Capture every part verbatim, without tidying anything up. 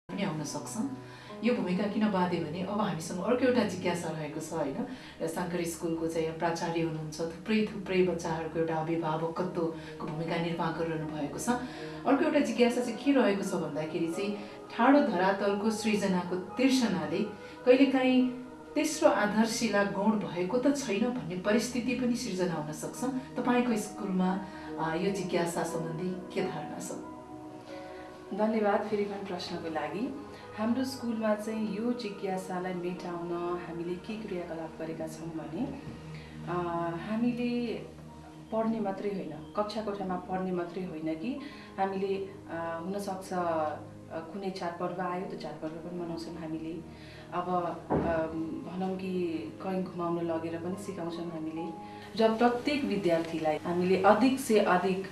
पनि आउन सक्छ। यो भूमिका किन बाध्यो भने अब हामीसँग अर्को एउटा जिज्ञासा रहेको छ हैन। शङ्करी स्कुलको चाहिँ प्राचार्य हुनुहुन्छ, थुप्रै थुप्रै बच्चाहरूको एउटा अभिभावकत्वको भूमिका निर्वाह गरिरहनु भएको छ। अर्को एउटा जिज्ञासा चाहिँ के रहेको छ भन्दाखेरि चाहिँ ठाडो धरातलको सृजनाको तृष्णाले कहिलेकाहीँ तेस्रो आधारशिला गौण भएको त छैन भन्ने परिस्थिति पनि सृजना हुन सक्छ। तपाईको स्कुलमा यो जिज्ञासा सम्बन्धी के धारणा छ? धन्यवाद फेरि पनि प्रश्नको लागि। हाम्रो स्कुलमा चाहिँ यो जिज्ञासालाई मेटाउन हामीले के क्रियाकलाप गरेका छौँ भने हामीले पढ्ने मात्रै होइन, कक्षा कोठामा पढ्ने मात्रै होइन कि हामीले हुनसक्छ कुनै चाडपर्व आयो त चाडपर्व पनि मनाउँछौँ हामीले। अब भनौँ कि कहीँ घुमाउन लगेर पनि सिकाउँछौँ हामीले। र प्रत्येक विद्यार्थीलाई हामीले अधिक से अधिक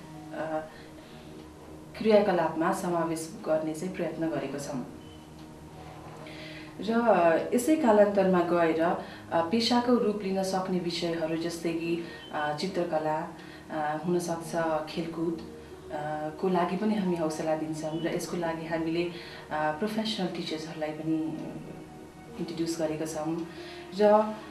क्रियाकलापमा समावेश गर्ने चाहिँ प्रयत्न गरेको छौँ। र यसै कालान्तरमा गएर पेशाको रूप लिन सक्ने विषयहरू जस्तै कि चित्रकला, हुनसक्छ खेलकुद को लागि पनि हामी हौसला दिन्छौँ। र यसको लागि हामीले प्रोफेसनल टिचर्सहरूलाई पनि इन्ट्रोड्युस गरेका छौँ। र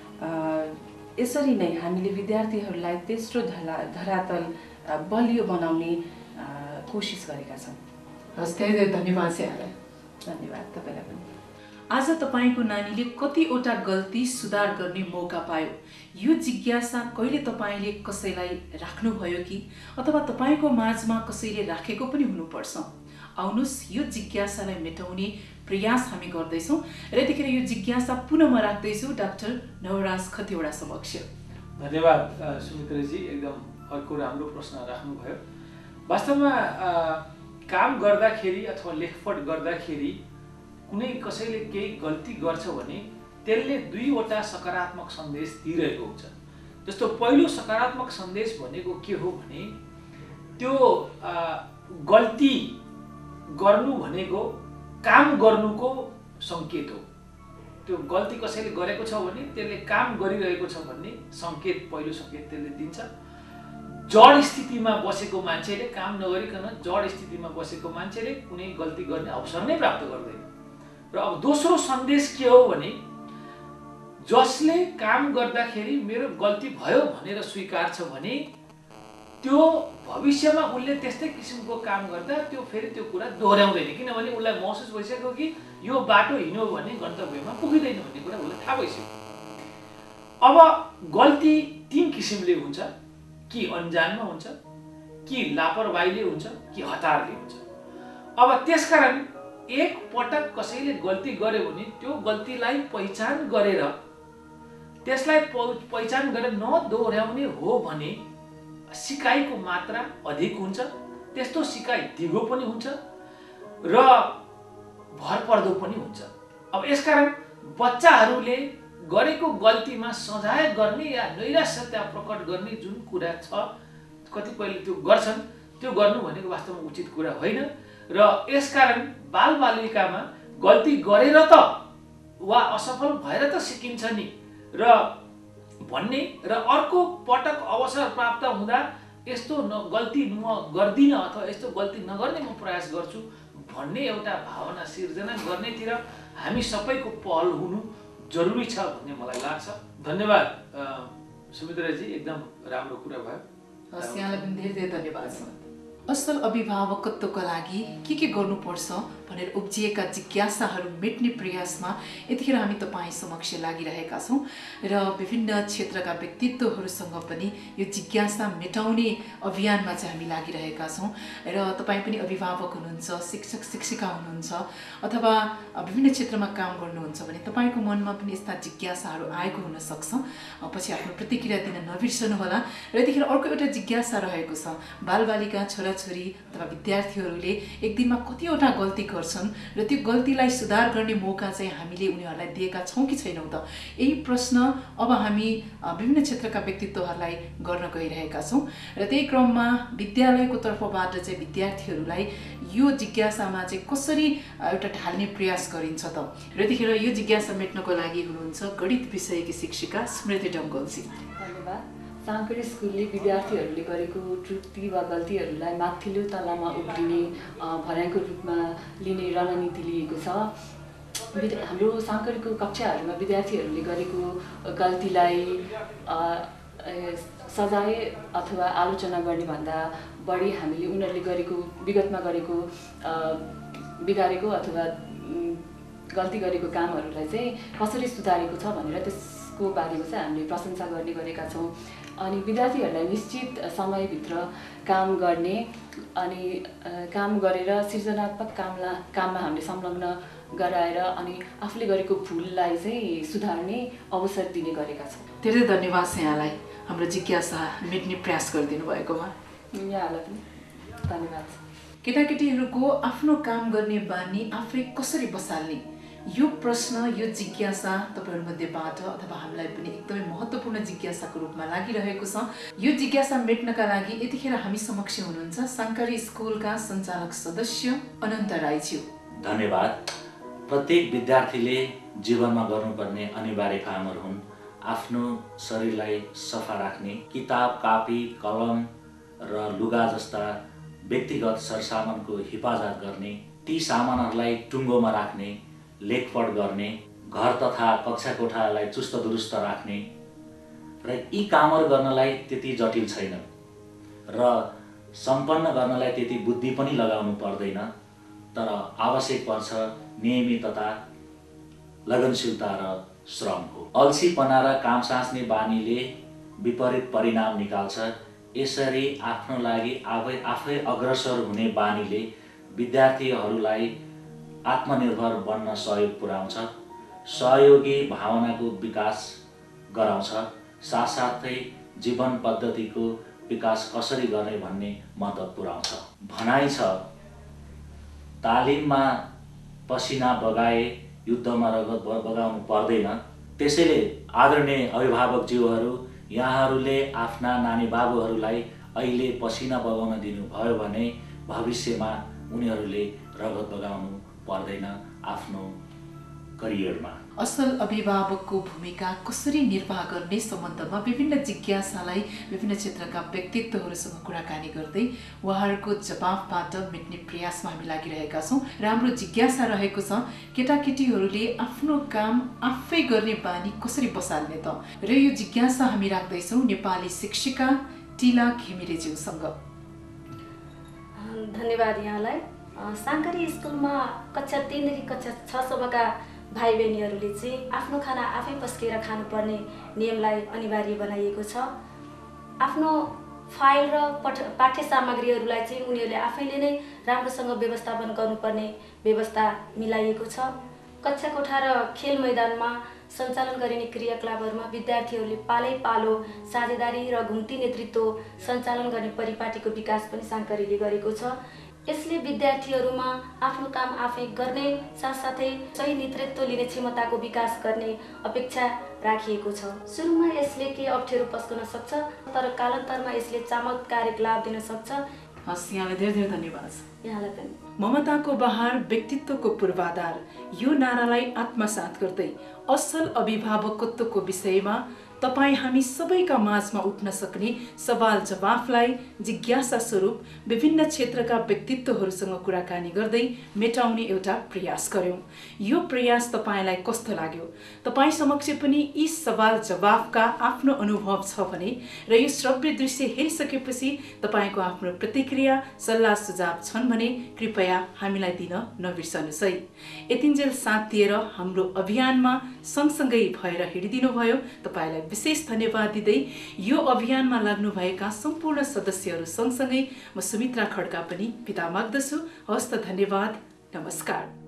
यसरी नै हामीले विद्यार्थीहरूलाई तेस्रो धरा धरातल बलियो बनाउने कोसिस गरेका छौँ। हस्, धेरै धेरै धन्यवाद छ यहाँलाई। धन्यवाद तपाईँलाई पनि। आज तपाईको नानीले कतिवटा गल्ती सुधार गर्ने मौका पायो, यो जिज्ञासा कहिले तपाईले कसैलाई राख्नुभयो कि अथवा तपाईको माझमा कसैले राखेको पनि हुनुपर्छ। आउनुस् यो जिज्ञासालाई मेटाउने प्रयास हामी गर्दैछौँ। र यतिखेर यो जिज्ञासा पुनः म राख्दैछु डाक्टर नवराज खतिवडा समक्ष। धन्यवाद सुमित्राजी, एकदम अर्को राम्रो प्रश्न राख्नुभयो। वास्तवमा काम गर्दाखेरि अथवा लेखपढ गर्दाखेरि कुनै कसैले केही गल्ती गर्छ भने त्यसले दुईवटा सकारात्मक सन्देश दिइरहेको हुन्छ। जस्तो पहिलो सकारात्मक सन्देश भनेको के हो भने त्यो गल्ती गर्नु भनेको काम गर्नुको सङ्केत हो। त्यो गल्ती कसैले गरेको छ भने त्यसले काम गरिरहेको छ भन्ने सङ्केत, पहिलो सङ्केत त्यसले दिन्छ। जड स्थितिमा बसेको मान्छेले, काम नगरिकन जड स्थितिमा बसेको मान्छेले कुनै गल्ती गर्ने अवसर नै प्राप्त गर्दैन। र अब दोस्रो सन्देश के हो भने जसले काम गर्दाखेरि मेरो गल्ती भयो भनेर स्वीकार्छ भने त्यो भविष्यमा उसले त्यस्तै किसिमको काम गर्दा त्यो फेरि त्यो कुरा दोहोऱ्याउँदैन, किनभने उसलाई महसुस भइसक्यो कि यो बाटो हिँड्यो भने गन्तव्यमा पुगिँदैन भन्ने कुरा उसलाई थाहा भइसक्यो। अब गल्ती तीन किसिमले हुन्छ, कि अन्जानमा हुन्छ, कि लापरवाहीले हुन्छ, कि हतारले हुन्छ। अब त्यसकारण एक पटक कसैले गल्ती गर्यो भने त्यो गल्तीलाई पहिचान गरेर त्यसलाई पहिचान गरेर नदोहोऱ्याउने हो भने सिकाइको मात्रा अधिक हुन्छ, त्यस्तो सिकाइ दिगो पनि हुन्छ र भरपर्दो पनि हुन्छ। अब यसकारण बच्चाहरूले गरेको गल्तीमा सजाय गर्ने या नैराश्यता प्रकट गर्ने जुन कुरा छ, कतिपयले त्यो गर्छन्, त्यो गर्नु भनेको वास्तवमा उचित कुरा होइन। र यसकारण बालबालिकामा गल्ती गरेर त वा असफल भएर त सिकिन्छ नि र भन्ने र अर्को पटक अवसर प्राप्त हुँदा यस्तो न गल्ती म गर्दिनँ अथवा यस्तो गल्ती नगर्ने म प्रयास गर्छु भन्ने एउटा भावना सिर्जना गर्नेतिर हामी सबैको पहल हुनु जरुरी छ भन्ने मलाई लाग्छ। धन्यवाद सुमित्राजी, एकदम राम्रो कुरा भयो। हस्, यहाँलाई पनि धेरै धेरै धन्यवाद छ। असल अभिभावकत्वका लागि के के गर्नुपर्छ भनेर उब्जिएका जिज्ञासाहरू मेट्ने प्रयासमा यतिखेर हामी तपाईँ समक्ष लागिरहेका छौँ र विभिन्न क्षेत्रका व्यक्तित्वहरूसँग पनि यो जिज्ञासा मेटाउने अभियानमा चाहिँ हामी लागिरहेका छौँ। र तपाईँ पनि अभिभावक हुनुहुन्छ, शिक्षक शिक्षिका हुनुहुन्छ अथवा विभिन्न क्षेत्रमा काम गर्नुहुन्छ भने तपाईँको मनमा पनि यस्ता जिज्ञासाहरू आएको हुनसक्छ। पछि आफ्नो प्रतिक्रिया दिन नबिर्सनुहोला। र यतिखेर अर्को एउटा जिज्ञासा रहेको छ, बालबालिका छोरा छोरी अथवा विद्यार्थीहरूले एक दिनमा कतिवटा गल्ती गर्छन् र त्यो गल्तीलाई सुधार गर्ने मौका चाहिँ हामीले उनीहरूलाई दिएका छौँ कि छैनौँ त? यही प्रश्न अब हामी विभिन्न क्षेत्रका व्यक्तित्वहरूलाई गर्न गइरहेका छौँ। र त्यही क्रममा विद्यालयको तर्फबाट चाहिँ विद्यार्थीहरूलाई यो जिज्ञासामा चाहिँ कसरी एउटा ढाल्ने प्रयास गरिन्छ त? र यतिखेर यो जिज्ञासा मेट्नको लागि हुनुहुन्छ गणित विषयकी शिक्षिका स्मृति डङ्गोलजी। धन्यवाद। साङ्करी स्कुलले विद्यार्थीहरूले गरेको त्रुटि वा गल्तीहरूलाई माथिल्लो तलामा उब्रिने भनाइको रूपमा लिने रणनीति लिएको छ। हाम्रो साङ्करीको कक्षाहरूमा विद्यार्थीहरूले गरेको गल्तीलाई सजाय अथवा आलोचना गर्ने भन्दा बढी हामीले उनीहरूले गरेको विगतमा गरेको बिगारेको अथवा गल्ती गरेको कामहरूलाई चाहिँ कसरी सुधारेको छ भनेर त्यसको बारेमा चाहिँ हामीले प्रशंसा गर्ने गरेका छौँ। अनि विद्यार्थीहरूलाई निश्चित समयभित्र काम गर्ने अनि काम गरेर सृजनात्मक कामला काममा हामीले संलग्न गराएर अनि आफूले गरेको भुललाई चाहिँ सुधार्ने अवसर दिने गरेका छौँ। धेरै धन्यवाद छ यहाँलाई हाम्रो जिज्ञासा मेट्ने प्रयास गरिदिनु भएकोमा। यहाँलाई पनि धन्यवाद। केटाकेटीहरूको आफ्नो काम गर्ने बानी आफै कसरी बसाल्ने यो प्रश्न यो जिज्ञासा तपाईँहरूमध्येबाट अथवा हामीलाई पनि एकदमै महत्त्वपूर्ण जिज्ञासाको रूपमा लागिरहेको छ। यो जिज्ञासा मेट्नका लागि यतिखेर हामी समक्ष हुनुहुन्छ साङ्करी स्कुलका सञ्चालक सदस्य अनन्त राईज्यू। धन्यवाद। प्रत्येक विद्यार्थीले जीवनमा गर्नुपर्ने अनिवार्य कामहरू हुन्। आफ्नो शरीरलाई सफा राख्ने, किताब कापी कलम र लुगा जस्ता व्यक्तिगत सरसामानको हिफाजत गर्ने, ती सामानहरूलाई टुङ्गोमा राख्ने, लेखपढ गर्ने, घर तथा कक्षा कोठालाई चुस्त दुरुस्त राख्ने र यी कामहरू गर्नलाई त्यति जटिल छैन र सम्पन्न गर्नलाई त्यति बुद्धि पनि लगाउनु पर्दैन। तर आवश्यक पर्छ नियमितता, लगनशीलता र श्रम हो। अल्छीपना र काम साच्ने बानीले विपरीत परिणाम निकाल्छ। यसरी आफ्नो लागि आफै आफै अग्रसर हुने बानीले विद्यार्थीहरूलाई आत्मनिर्भर बन्न सहयोग पुर्याउँछ, सहयोगी भावनाको विकास गराउँछ, साथसाथै जीवन पद्धतिको विकास कसरी गर्ने भन्ने मद्दत पुर्याउँछ। भनाइ छ तालिममा पसिना बगाए युद्धमा रगत बगाउनु पर्दैन। त्यसैले आदरणीय अभिभावकज्यूहरू, यहाँहरूले आफ्ना नानी बाबुहरूलाई अहिले पसिना बगाउन दिनुभयो भने भविष्यमा उनीहरूले रगत बगाउनु पर्दैन आफ्नो करियरमा। असल अभिभावकको भूमिका कसरी निर्वाह गर्ने सम्बन्धमा विभिन्न जिज्ञासालाई विभिन्न क्षेत्रका व्यक्तित्वहरूसँग कुराकानी गर्दै उहाँहरूको जवाफबाट मेट्ने प्रयासमा हामी लागिरहेका छौँ र हाम्रो जिज्ञासा रहेको छ केटाकेटीहरूले आफ्नो काम आफै गर्ने बानी कसरी बसाल्ने त। र यो जिज्ञासा हामी राख्दैछौँ नेपाली शिक्षिका टिला घिमिरेज्यूसँग। धन्यवाद यहाँलाई। साङ्करी स्कुलमा कक्षा तीनदेखि कक्षा छसम्मका भाइ बहिनीहरूले चाहिँ आफ्नो खाना आफै पस्केर खानुपर्ने नियमलाई अनिवार्य बनाइएको छ। आफ्नो फाइल र पठ पाठ्य सामग्रीहरूलाई चाहिँ उनीहरूले आफैले नै राम्रोसँग व्यवस्थापन गर्नुपर्ने व्यवस्था मिलाइएको छ। कक्षा कोठा र खेल मैदानमा सञ्चालन गरिने क्रियाकलापहरूमा विद्यार्थीहरूले पालै पालो साझेदारी र घुम्ती नेतृत्व सञ्चालन गर्ने परिपाटीको विकास पनि साङ्करीले गरेको छ। यसले विद्यार्थीहरूमा आफ्नो काम आफै गर्ने साथसाथै सही नेतृत्व लिने क्षमताको विकास गर्ने अपेक्षा राखिएको छ। सुरुमा यसले केही अप्ठ्यारो पस्कन सक्छ, तर कालान्तरमा यसले चमत्कारिक लाभ दिन सक्छ। हस्, यहाँलाई धेरै धेरै धन्यवाद। यहाँलाई पनि। ममताको बहार व्यक्तित्वको पूर्वाधार यो नारालाई आत्मसात गर्दै असल अभिभावकत्वको विषयमा तपाईँ हामी सबैका माझमा उठ्न सक्ने सवाल जवाफलाई जिज्ञासा स्वरूप विभिन्न क्षेत्रका व्यक्तित्वहरूसँग कुराकानी गर्दै मेटाउने एउटा प्रयास गर्यौँ। यो प्रयास तपाईँलाई कस्तो लाग्यो? तपाईँ समक्ष पनि यी सवाल जवाफका आफ्नो अनुभव छ भने र यो श्रव्य दृश्य हेरिसकेपछि तपाईँको आफ्नो प्रतिक्रिया सल्लाह सुझाव छन् भने कृपया हामीलाई दिन नबिर्सनुहोस् है। यतिन्जेल साथ दिएर हाम्रो अभियानमा सँगसँगै भएर हिँडिदिनु भयो तपाईँलाई विशेष धन्यवाद दिँदै यो अभियानमा लाग्नुभएका सम्पूर्ण सदस्यहरू सँगसँगै म सुमित्रा खड्का पनि बिदा माग्दछु। हस्त धन्यवाद, नमस्कार।